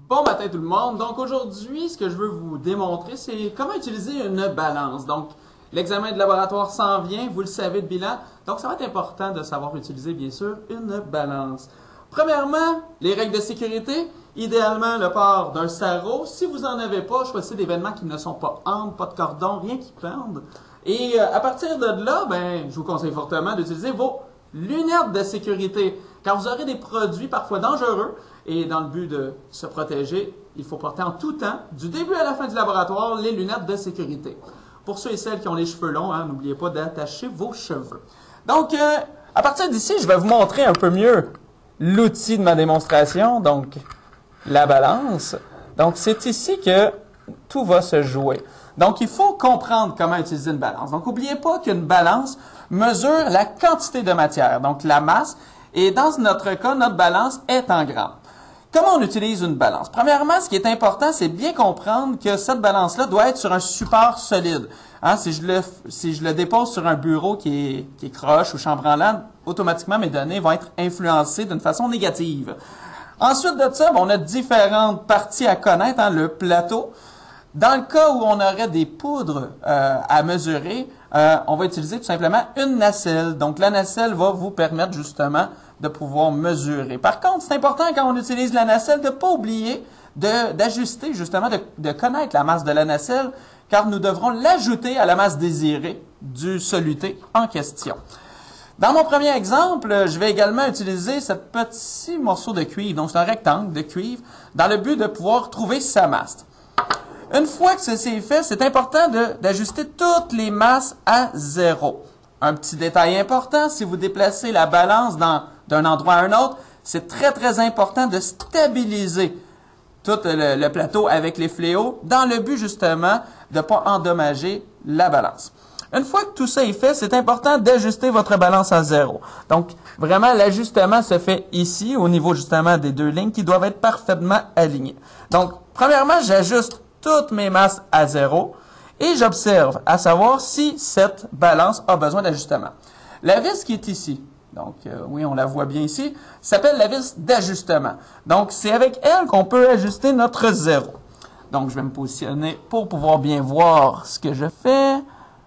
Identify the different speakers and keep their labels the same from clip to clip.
Speaker 1: Bon matin tout le monde. Donc aujourd'hui, ce que je veux vous démontrer, c'est comment utiliser une balance. Donc l'examen de laboratoire s'en vient, vous le savez, de bilan. Donc ça va être important de savoir utiliser, bien sûr, une balance. Premièrement, les règles de sécurité. Idéalement, le port d'un sarrau. Si vous n'en avez pas, choisissez des vêtements qui ne sont pas amples, pas de cordon, rien qui pende. Et à partir de là, je vous conseille fortement d'utiliser vos lunettes de sécurité, car vous aurez des produits parfois dangereux. Et dans le but de se protéger, il faut porter en tout temps, du début à la fin du laboratoire, les lunettes de sécurité. Pour ceux et celles qui ont les cheveux longs, n'oubliez pas d'attacher vos cheveux. Donc, à partir d'ici, je vais vous montrer un peu mieux l'outil de ma démonstration, donc la balance. Donc, c'est ici que tout va se jouer. Donc, il faut comprendre comment utiliser une balance. Donc, n'oubliez pas qu'une balance mesure la quantité de matière, donc la masse, et dans notre cas, notre balance est en grammes. Comment on utilise une balance? Premièrement, ce qui est important, c'est bien comprendre que cette balance-là doit être sur un support solide. Si je le dépose sur un bureau qui est croche ou chambranlant, automatiquement mes données vont être influencées d'une façon négative. Ensuite de ça, on a différentes parties à connaître, le plateau. Dans le cas où on aurait des poudres à mesurer, on va utiliser tout simplement une nacelle. Donc la nacelle va vous permettre justement de pouvoir mesurer. Par contre, c'est important quand on utilise la nacelle de ne pas oublier d'ajuster, justement, de connaître la masse de la nacelle, car nous devrons l'ajouter à la masse désirée du soluté en question. Dans mon premier exemple, je vais également utiliser ce petit morceau de cuivre, donc c'est un rectangle de cuivre, dans le but de pouvoir trouver sa masse. Une fois que ceci est fait, c'est important d'ajuster toutes les masses à 0. Un petit détail important, si vous déplacez la balance d'un endroit à un autre, c'est très très important de stabiliser tout le plateau avec les fléaux dans le but justement de ne pas endommager la balance. Une fois que tout ça est fait, c'est important d'ajuster votre balance à 0. Donc vraiment l'ajustement se fait ici au niveau justement des deux lignes qui doivent être parfaitement alignées. Donc premièrement, j'ajuste toutes mes masses à 0 et j'observe à savoir si cette balance a besoin d'ajustement. La vis qui est ici, donc oui, on la voit bien ici, s'appelle la vis d'ajustement. Donc c'est avec elle qu'on peut ajuster notre 0. Donc je vais me positionner pour pouvoir bien voir ce que je fais.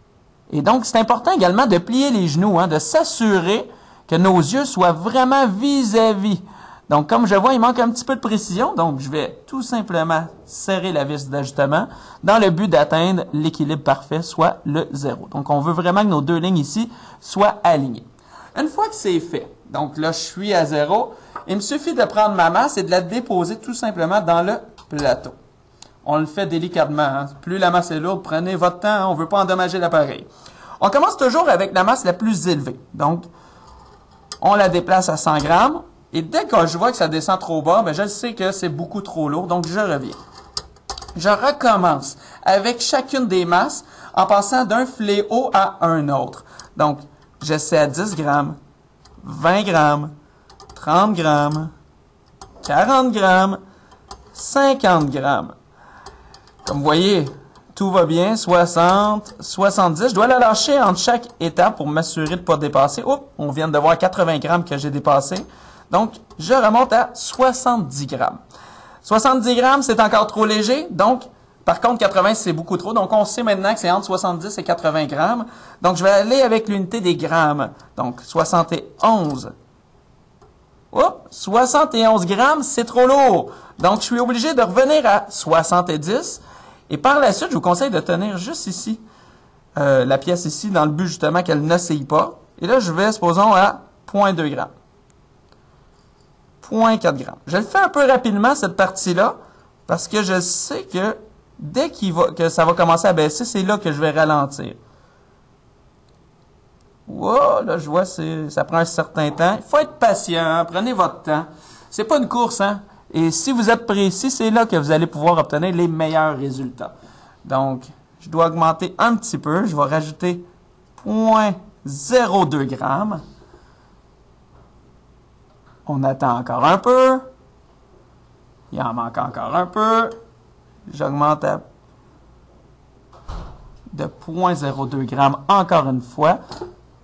Speaker 1: Et donc c'est important également de plier les genoux, de s'assurer que nos yeux soient vraiment vis-à-vis. Donc, comme je vois, il manque un petit peu de précision. Donc, je vais tout simplement serrer la vis d'ajustement dans le but d'atteindre l'équilibre parfait, soit le 0. Donc, on veut vraiment que nos deux lignes ici soient alignées. Une fois que c'est fait, donc là, je suis à 0, il me suffit de prendre ma masse et de la déposer tout simplement dans le plateau. On le fait délicatement. Plus la masse est lourde, prenez votre temps, on ne veut pas endommager l'appareil. On commence toujours avec la masse la plus élevée. Donc, on la déplace à 100 grammes. Et dès que je vois que ça descend trop bas, je sais que c'est beaucoup trop lourd, donc je reviens. Je recommence avec chacune des masses en passant d'un fléau à un autre. Donc, j'essaie à 10 grammes, 20 grammes, 30 grammes, 40 grammes, 50 grammes. Comme vous voyez, tout va bien, 60, 70. Je dois la lâcher entre chaque étape pour m'assurer de ne pas dépasser. Oups, on vient de voir 80 grammes que j'ai dépassé. Donc, je remonte à 70 grammes. 70 grammes, c'est encore trop léger. Donc, par contre, 80, c'est beaucoup trop. Donc, on sait maintenant que c'est entre 70 et 80 grammes. Donc, je vais aller avec l'unité des grammes. Donc, 71. Oups, 71 grammes, c'est trop lourd. Donc, je suis obligé de revenir à 70. Et par la suite, je vous conseille de tenir juste ici, la pièce ici, dans le but justement qu'elle n'oscille pas. Et là, je vais, supposons, à 0,2 grammes. 0,4 grammes. Je le fais un peu rapidement, cette partie-là, parce que je sais que dès que ça va commencer à baisser, c'est là que je vais ralentir. Wow, là, je vois, ça prend un certain temps. Il faut être patient, prenez votre temps. C'est pas une course, Et si vous êtes précis, c'est là que vous allez pouvoir obtenir les meilleurs résultats. Donc, je dois augmenter un petit peu. Je vais rajouter 0,02 grammes. On attend encore un peu. Il en manque encore un peu. J'augmente de 0,02 grammes encore une fois.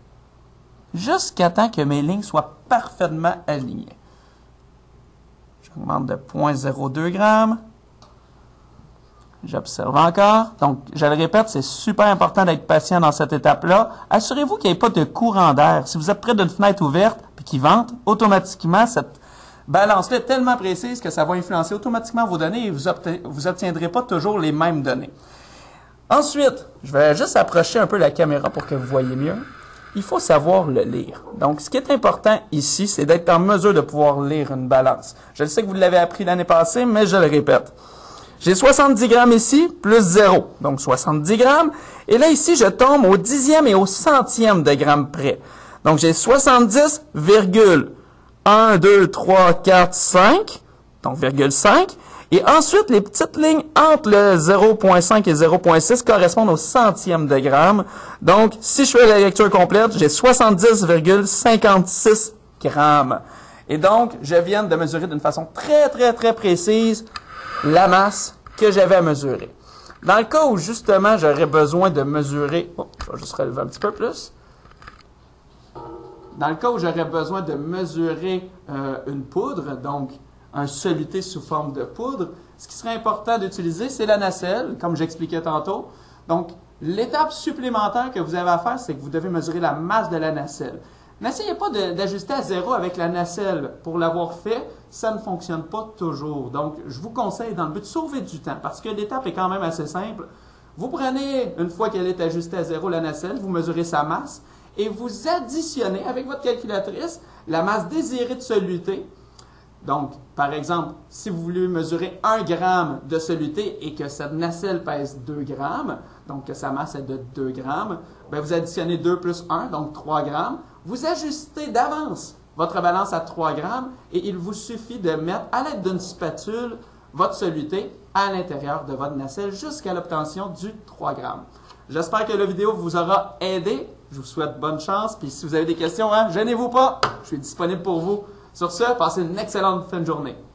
Speaker 1: Jusqu'à temps que mes lignes soient parfaitement alignées. Je J'augmente de 0,02 grammes. J'observe encore. Donc, je le répète, c'est super important d'être patient dans cette étape-là. Assurez-vous qu'il n'y ait pas de courant d'air. Si vous êtes près d'une fenêtre ouverte et qui vente, automatiquement, cette balance-là est tellement précise que ça va influencer automatiquement vos données et vous obtiendrez pas toujours les mêmes données. Ensuite, je vais juste approcher un peu la caméra pour que vous voyez mieux. Il faut savoir le lire. Donc, ce qui est important ici, c'est d'être en mesure de pouvoir lire une balance. Je sais que vous l'avez appris l'année passée, mais je le répète. J'ai 70 grammes ici, plus 0, donc 70 grammes. Et là, ici, je tombe au dixième et au centième de gramme près. Donc, j'ai 70,1, 2, 3, 4, 5, donc 0,5. Et ensuite, les petites lignes entre le 0,5 et 0,6 correspondent au centième de gramme. Donc, si je fais la lecture complète, j'ai 70,56 grammes. Et donc, je viens de mesurer d'une façon très, très, très précise la masse que j'avais à mesurer. Dans le cas où, justement, j'aurais besoin de mesurer... Oh, je vais juste relever un petit peu plus. Dans le cas où j'aurais besoin de mesurer une poudre, donc un soluté sous forme de poudre, ce qui serait important d'utiliser, c'est la nacelle, comme j'expliquais tantôt. Donc, l'étape supplémentaire que vous avez à faire, c'est que vous devez mesurer la masse de la nacelle. N'essayez pas d'ajuster à 0 avec la nacelle. Pour l'avoir fait, ça ne fonctionne pas toujours. Donc, je vous conseille, dans le but de sauver du temps, parce que l'étape est quand même assez simple, vous prenez, une fois qu'elle est ajustée à 0, la nacelle, vous mesurez sa masse, et vous additionnez avec votre calculatrice la masse désirée de soluté. Donc, par exemple, si vous voulez mesurer 1 gramme de soluté et que cette nacelle pèse 2 grammes, donc que sa masse est de 2 grammes, bien, vous additionnez 2 plus 1, donc 3 grammes. Vous ajustez d'avance votre balance à 3 grammes et il vous suffit de mettre à l'aide d'une spatule votre soluté à l'intérieur de votre nacelle jusqu'à l'obtention du 3 grammes. J'espère que la vidéo vous aura aidé. Je vous souhaite bonne chance. Puis si vous avez des questions, gênez-vous pas. Je suis disponible pour vous. Sur ce, passez une excellente fin de journée.